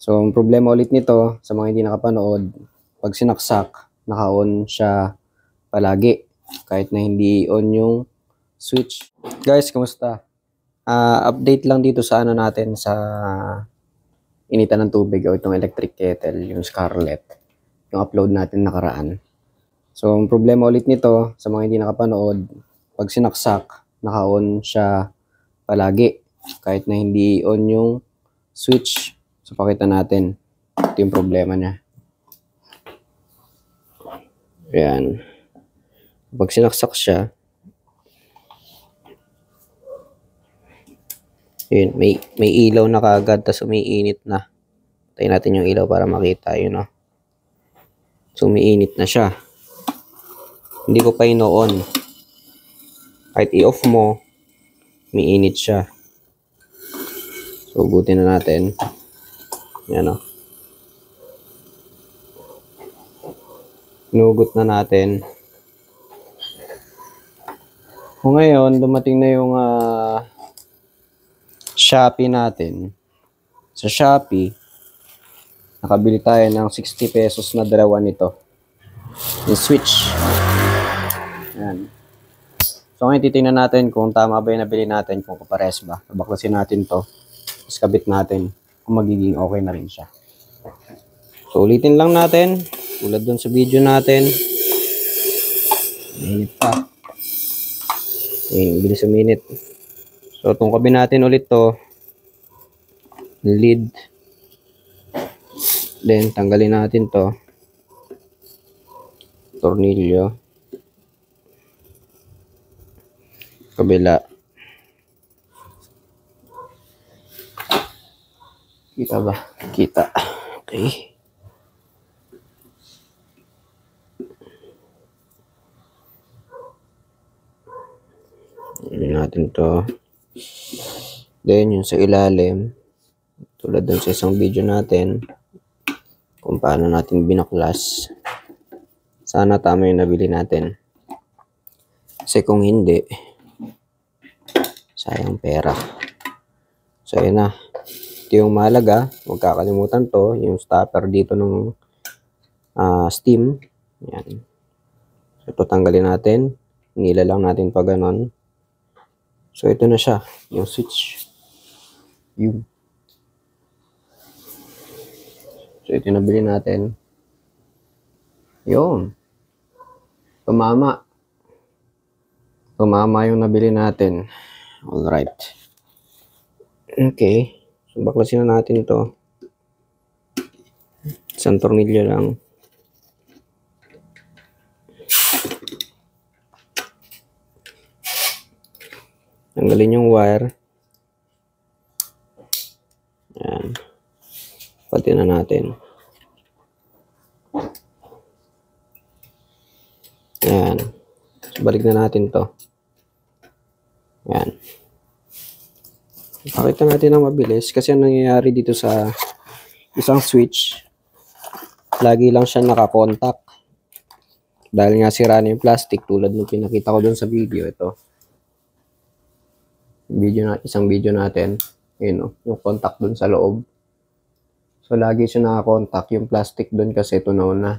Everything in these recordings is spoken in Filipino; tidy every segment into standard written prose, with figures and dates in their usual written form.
So, ang problema ulit nito, sa mga hindi nakapanood, pag sinaksak, naka-on siya palagi. Kahit na hindi on yung switch. Guys, kamusta? Update lang dito sa ano natin, sa initan ng tubig o itong electric kettle, yung Scarlett. Yung upload natin nakaraan. So, ang problema ulit nito, sa mga hindi nakapanood, pag sinaksak, naka-on siya palagi. Kahit na hindi on yung switch. So, pakita natin. Ito yung problema niya. Ayan. Pag sinaksak siya, yun, may ilaw na kaagad, tas umiinit na. Tayo natin yung ilaw para makita, yun, no? So, umiinit na siya. Hindi ko pa ino-on. Kahit i-off mo, umiinit siya. So, buti na natin. Yan, no? Inugot na natin. Kung ngayon, dumating na yung Shopee natin. Sa Shopee, nakabili tayo ng 60 pesos na dalawa nito. Yung switch. Ayan. So ngayon titingnan natin kung tama ba yung nabili natin, kung kapares ba. Baklasin natin to. Tapos kabit natin kung magiging okay na rin siya. So ulitin lang natin. Tulad dun sa video natin. Minute pa. Ayan, bilis sa minute. So itong kabit natin ulit to. Lead. Then tanggalin natin to. Tornilyo. Kabila. Kita ba? Kita. Okay. Ilagay natin to. Then yung sa ilalim, tulad dun sa isang video natin, kung paano natin binaklas. Sana tama yung nabili natin. Kasi kung hindi, sayang pera. So yun na. Ito yung mahalaga. Huwag kakalimutan to. Yung stopper dito ng steam. Yan. So ito tanggalin natin. Nila lang natin pa ganon. So ito na siya. Yung switch. Yun. So ito yung nabili natin. Yun. Tumama. Tumama yung nabili natin. Alright. Okay. So, baklasin na natin ito. Isang tornilyo lang. Tanggalin yung wire. Ayan. Pati na natin. Ayan. So, balik na natin to. Ayan. Pakita natin ng mabilis kasi ang nangyayari dito sa isang switch, lagi lang siya nakakontak. Dahil nga sira na yung plastic tulad ng pinakita ko dun sa video. Ito. Isang video natin. Yun, yung contact dun sa loob. So, lagi siya nakakontak. Yung plastic dun kasi tunaw na.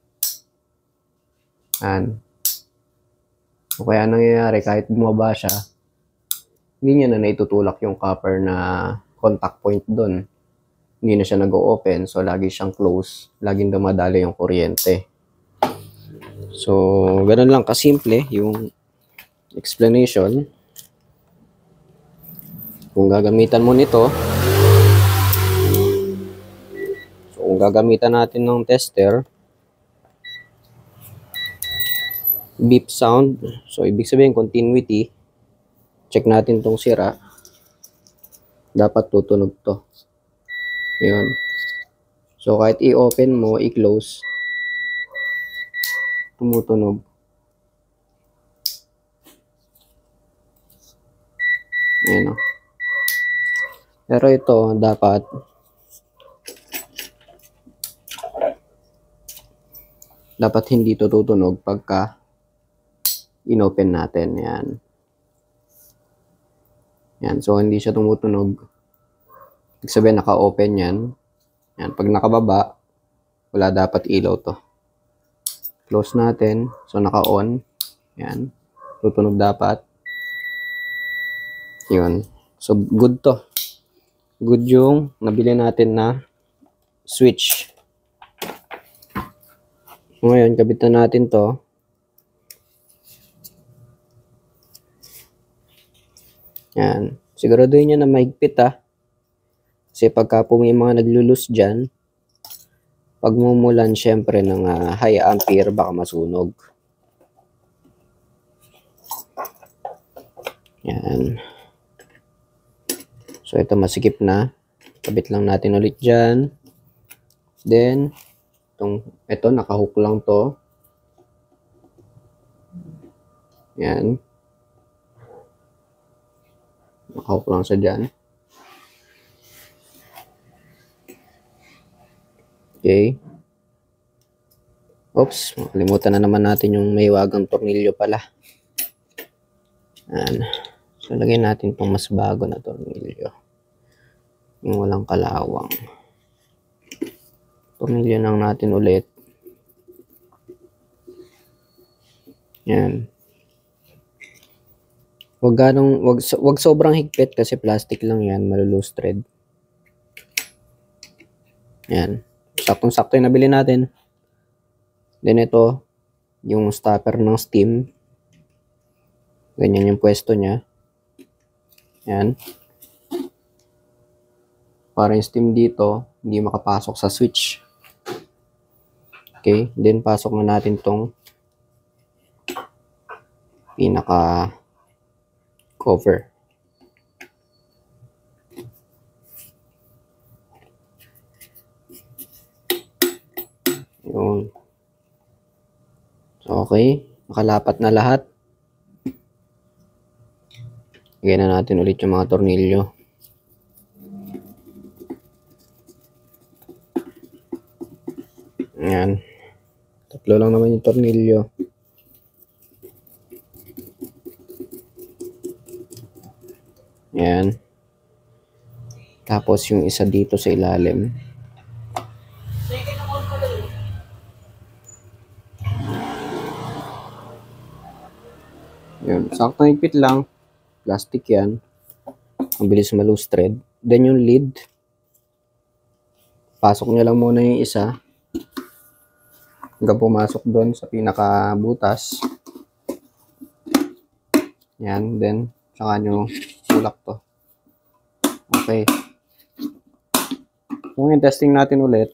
Ayan. O kaya nangyayari kahit bumaba siya, hindi niya na naitutulak yung copper na contact point doon. Hindi na siya nag-o-open. So, lagi siyang close. Laging dumadali yung kuryente. So, ganun lang kasimple yung explanation. Kung gagamitan mo nito, so, kung gagamitan natin ng tester, beep sound. So, ibig sabihin, continuity. Check natin tong sira. Dapat tutunog to. Yun. So, kahit i-open mo, i-close, tumutunog. Ayan o. Pero ito, dapat hindi to tutunog pagka in-open natin. Yan. Yan. So, hindi siya tumutunog. Ibig sabihin, naka-open yan. Yan, pag nakababa, wala dapat ilaw to. Close natin. So, naka-on. Yan. Tutunog dapat. Yun. So, good to. Good yung nabili natin na switch. Ngayon, kabitan natin to. Yan. Siguraduhin nyo na mahigpit ha. Kasi pagka po may mga naglulus dyan, pagmumulan syempre ng high ampere, baka masunog. Yan. So, ito masikip na. Kabit lang natin ulit dyan. Then, ito, nakahook lang to. Yan. Nakahook lang sa dyan. Okay. Oops, makalimutan na naman natin yung may wagang tornilyo pala. Yan. So, lagyan natin itong mas bago na tornilyo. Yung walang kalawang. Tornilyo lang natin ulit. Yan. Wag sobrang higpit kasi plastic lang yan, malulose thread. Yan. Saktong-sakto yung nabili natin. Then ito, yung stopper ng steam. Ganyan yung pwesto niya. Yan. Para yung steam dito, hindi makapasok sa switch. Okay, then pasok na natin tong pinaka cover. Yun. So, okay. Nakalapat na lahat. Lagyan na natin ulit yung mga tornilyo. Ayan. Tatlo lang naman yung tornilyo. Ayan. Tapos yung isa dito sa ilalim. Ayan. Saktong higpit lang. Plastic yan. Ang bilis ma-loose thread. Then yung lid. Pasok nyo lang muna yung isa. Hanggang pumasok doon sa pinakabutas. Yan. Then, saka nyo tulak to. Okay. Kung yung testing natin ulit,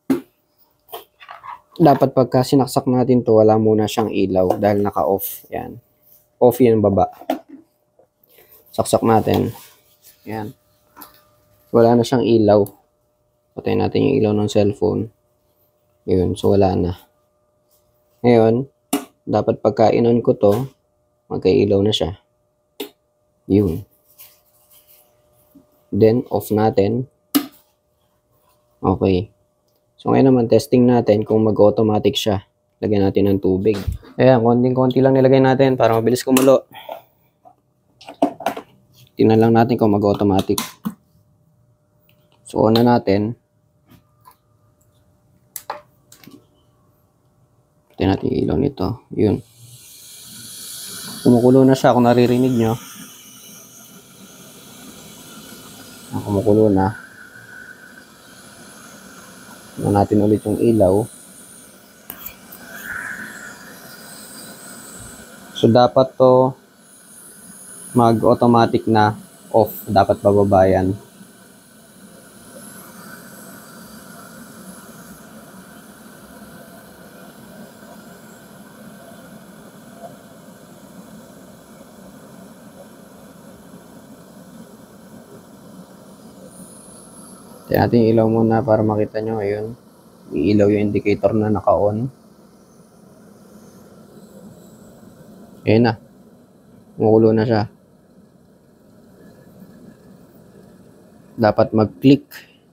dapat pagka sinaksak natin to, wala muna siyang ilaw dahil naka-off. Yan. Off yung baba. Saksak natin. Yan. Wala na siyang ilaw. Patayin natin yung ilaw ng cellphone. Yun. So, wala na. Ngayon, dapat pagka in-on ko to, magka-ilaw na siya. Yun. Then, off natin. Okay. So, ngayon naman, testing natin kung mag-automatic siya. Lagyan natin ng tubig. Ayan, konting-konti lang nilagay natin para mabilis kumulo. Tingnan lang natin kung mag-automatic. So, on na natin. Tingnan natin yung ilaw nito. Yun. Kumukulo na siya kung naririnig nyo. Kumukulo na. Tingnan natin ulit yung ilaw. So, dapat to mag-automatic na off. Dapat bababa yan. Tignan natin yung ilaw muna para makita nyo. Ayun. Iilaw yung indicator na naka-on. Ayun na. Kumukulo na siya. Dapat mag-click.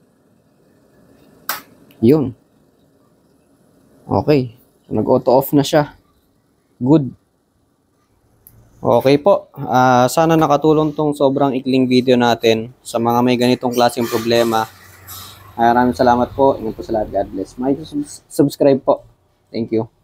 Yun. Okay. So, nag-auto off na siya. Good. Okay po. Sana nakatulong tong sobrang ikling video natin sa mga may ganitong klaseng problema. Maraming salamat po. Ingat po sa lahat. God bless. Subscribe po. Thank you.